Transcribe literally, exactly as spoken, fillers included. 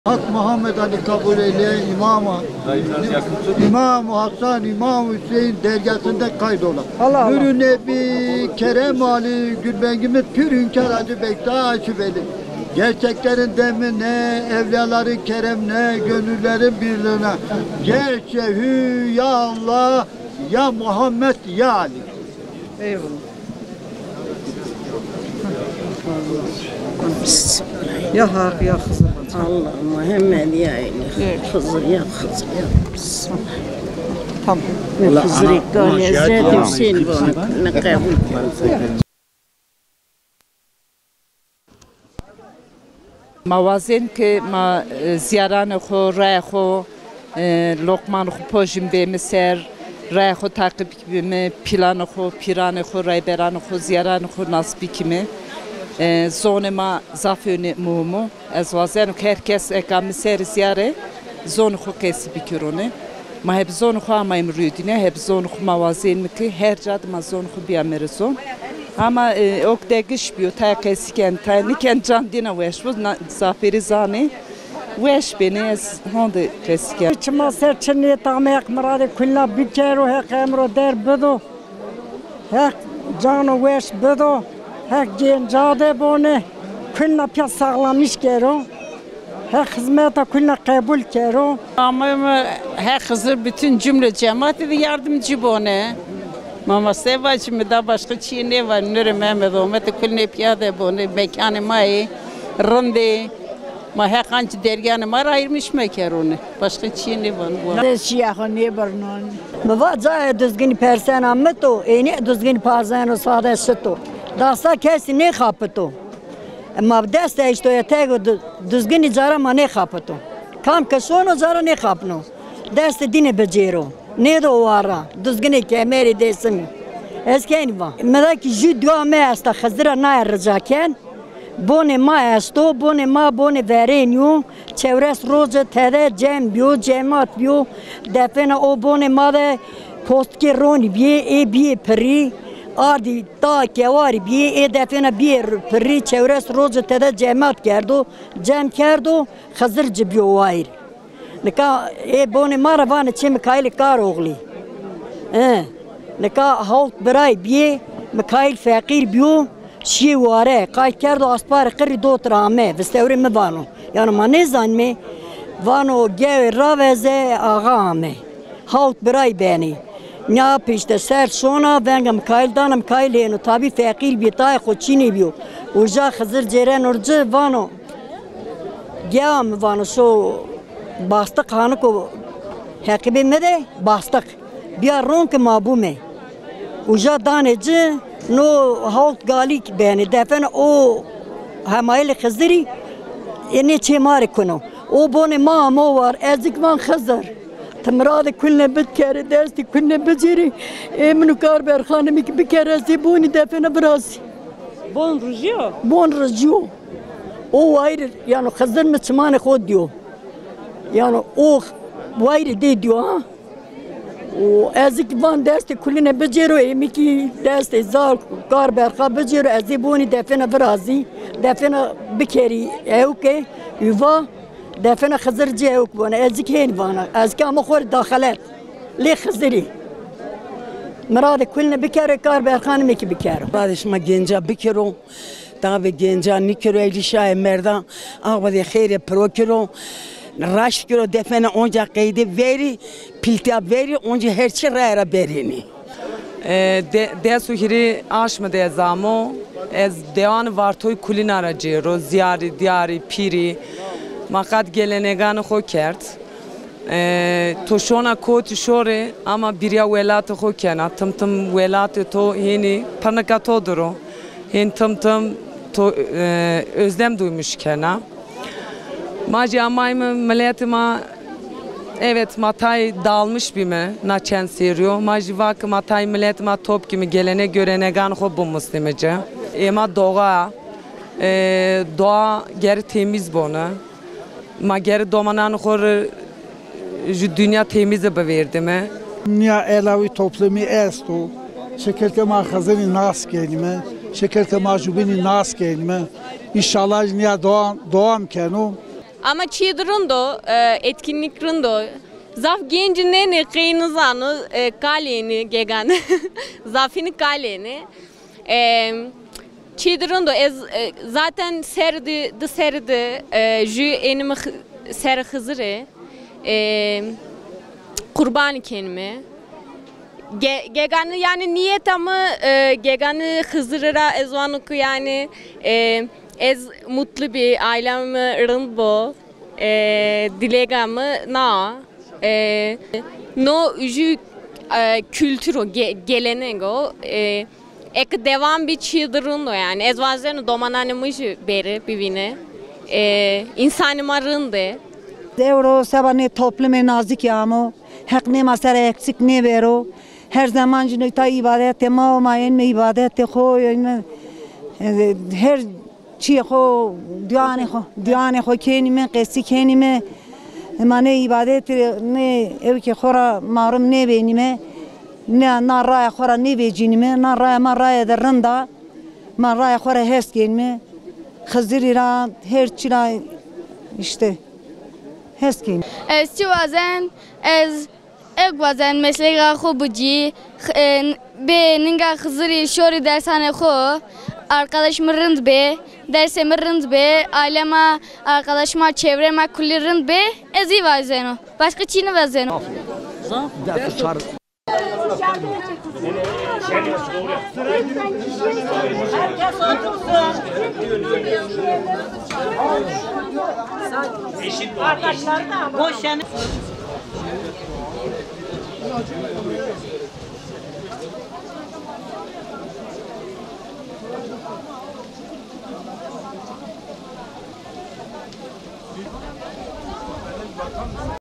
Hak Muhammed Ali kabul eyle imama, İmam Hasan, İmam Hüseyin dergasında kaydolan. Allah Allah. Pürü Nebi, Kerem Ali, Gülbengimiz Pür Hünkar Hacı Bektaş Aşıbeli. Gerçeklerin demine, evliyaların keremine, gönüllerin birliğine. Gerçeğü ya Allah, ya Muhammed, ya Ali. Eyvallah. Ya hak ya Hızır. Allah Muhammed ya Ali. Hızır ya Hızır ya. Tamam. Hızır ikgal Hazreti Hüseyin bu. Ne kabul. موازن که ما زیاران خو رای خو لقمان خو پوشیم به مصر رای خو تعقیب کیم پیلان خو پیران خو رای بران خو زیاران خو نسبی کیم زون ما زافیون مومو از وازن که هر کس اکام مصر زیاره زون خو کسی بکرونه ما هب زون خو ما امروزینه هب زون خو موازن میکی هر جاد ما زون خو بیامر زون ama e, ok degiş biyo ta kesken ta niken candina weş bu zaferi zane weş beni ez honde kesken çma ser çni tamek marade kulla bikero he kamro der bedo he cano weş bedo he gen jade bone kulla pya sağlamış kero he hizmeta kulla kabul kero Ama he Hızır bütün cümle cemaati de yardımcı bone. Mama sevacı mı da başka çiğ ne var nere Mehmet Ahmet kulne piyade bone mekanı mai rende ma her kançı derganı mar ayırmış mekanı başka çiğ ne var bu Siyah ne barnon baba za düzgün persen ammeto eni düzgün parzen o sade süto dasta kesi ne kapıto ama dasta işte yatego düzgün icara ma ne kapıto kam kasono zara ne kapno dasta dine becero ne de oara düzgün kemeri desin eskeni va merak judwa me asta khazra na rzaken bone ma esto bone ma bone verenyu çevres roze tede cem bio cemat bio defena o bone ma de postki roni bie e bie pri ardi ta kevari bie e defena bie pri çevres roze tede cemat kerdo cem kerdo khazr cibio vair Neka e bone mara vane çe Mikail kar oğli. Eh. Neka halt beray biye Mikail fakir biyo şi ware kay kerdo aspar qri do trame vestevre me vano. Yani ma ne zanme vano geve raveze ağa me. Halt beray beni. Ne pişte ser sona venga Mikail dan Mikail eno tabi fakir bi tay xoçini biyo. Urja Hızır ceren urja vano. Gam vano so bastık hanı ko hakibi me de bastık bir ronk mabume uca daneci no halt galik beni defen o hamayl Hızırı ene çemar kono o bone ma mo var ezik van Hızır تمراد كلنا بتكار درستي كلنا بجري منو كار برخانه مك بكار زبوني دفن براسي Bon rujio بون رجيو o ayrı yani Hızır mı çmane khod diyor yani o vayri de diyor ha o ezik van derste kuline becero emiki derste zar kar berka becero ezibuni defena brazi defena bikeri evke yuva defena Hızırcı evk bana ezik hen bana ezik ama khor dakhalat li Hızırı مراد kuline bikere kar berkan meki bikero بعدش ما گنجا بکرو تا به گنجا نیکرو ایلیشای مردان آقا دی خیر پرو کرو راش کرو دفنه اونجا قیده وری پیلتیا وری اونجا هرچی رای را برینی ده سوهری آشم ده زامو از دیوان وارتوی کلین aracı رو زیاری دیاری پیری مقد گلنگان خو کرد توشونا کوت شوره اما بریا ولات خو کنه تم تم ولات تو یعنی پرنکاتو درو هین تم تم تو özlem duymuş kena. Maci amayım milletime evet matay dağılmış bir mi naçen seriyor. Maci vak matay milletime top gibi gelene görene gan ho bu muslimece. Ema doğa doğa geri temiz bunu. Ma geri domanan hor dünya temize beverdi mi? Dünya elavi toplumu esto. Şekerke mahazeni nas kelime. Şekerke mahjubini nas kelime. İnşallah dünya doğam doğam kenu. Ama çiğdirindo, etkinlikrindo, zaf gencine kıynızanı kaleni gegan, zafini kaleni. Çiğdirindo, zaten serdi, de serdi, jü enimi ser hızırı, kurban kendime. Geganı yani niyet ama geganı hızırıra ezvanıkı yani ez mutlu bir ailemi rındbo dilegamı na no jü kültürü gelenego ek devam bir çiğdırındo yani ez vazenu domananımış beri bivine insanıma rındı. Devro sabane toplumu nazik yağmur. Hak ne masara eksik ne vero. Her zaman cüneyta ibadet ma mayen me ibadet xo her çi xo diane xo diane xo kenime qesi kenime mane ibadet ne ev ki xora marum ne benime ne na raya xora ne becinime na raya ma raya derranda ma raya xora hes kenime xızırira her çira işte hes kenime ez çivazen ez ek bazen mesela خوبجی به نگه خزری شوری درسانه خو arkadaşım rınd be dersem rınd be aileme arkadaşıma çevreme kulli rınd be ezi vazeno başka çini vazeno Eşit arkadaşlar boş yani.